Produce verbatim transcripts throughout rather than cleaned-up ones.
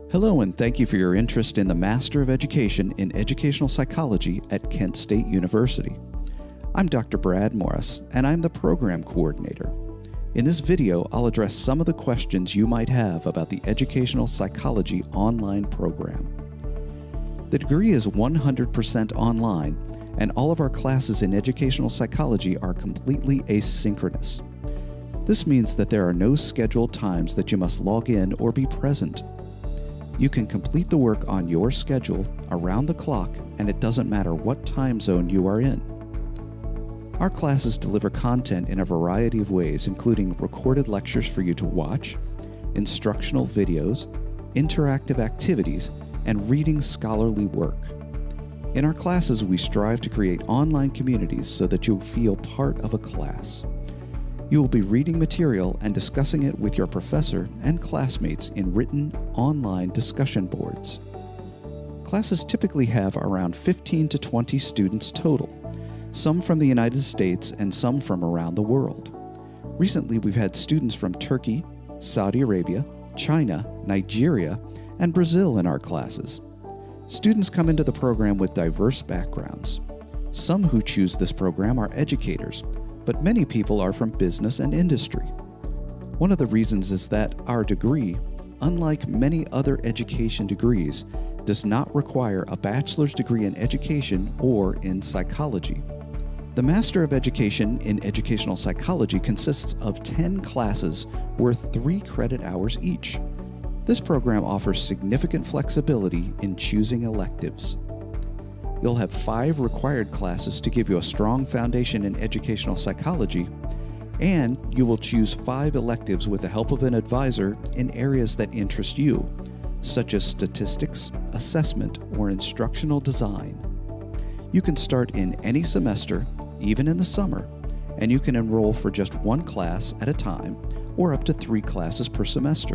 Hello, and thank you for your interest in the Master of Education in Educational Psychology at Kent State University. I'm Doctor Brad Morris, and I'm the Program Coordinator. In this video, I'll address some of the questions you might have about the Educational Psychology online program. The degree is one hundred percent online, and all of our classes in Educational Psychology are completely asynchronous. This means that there are no scheduled times that you must log in or be present. You can complete the work on your schedule around the clock, and it doesn't matter what time zone you are in. Our classes deliver content in a variety of ways, including recorded lectures for you to watch, instructional videos, interactive activities, and reading scholarly work. In our classes, we strive to create online communities so that you feel part of a class. You will be reading material and discussing it with your professor and classmates in written, online discussion boards. Classes typically have around fifteen to twenty students total, some from the United States and some from around the world. Recently, we've had students from Turkey, Saudi Arabia, China, Nigeria, and Brazil in our classes. Students come into the program with diverse backgrounds. Some who choose this program are educators, but many people are from business and industry. One of the reasons is that our degree, unlike many other education degrees, does not require a bachelor's degree in education or in psychology. The Master of Education in Educational Psychology consists of ten classes worth three credit hours each. This program offers significant flexibility in choosing electives. You'll have five required classes to give you a strong foundation in educational psychology, and you will choose five electives with the help of an advisor in areas that interest you, such as statistics, assessment, or instructional design. You can start in any semester, even in the summer, and you can enroll for just one class at a time or up to three classes per semester.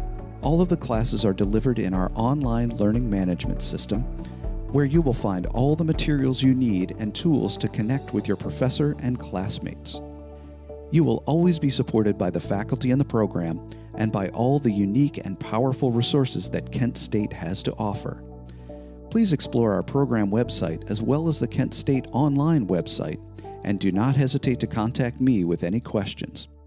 All of the classes are delivered in our online learning management system, where you will find all the materials you need and tools to connect with your professor and classmates. You will always be supported by the faculty in the program and by all the unique and powerful resources that Kent State has to offer. Please explore our program website as well as the Kent State online website, and do not hesitate to contact me with any questions.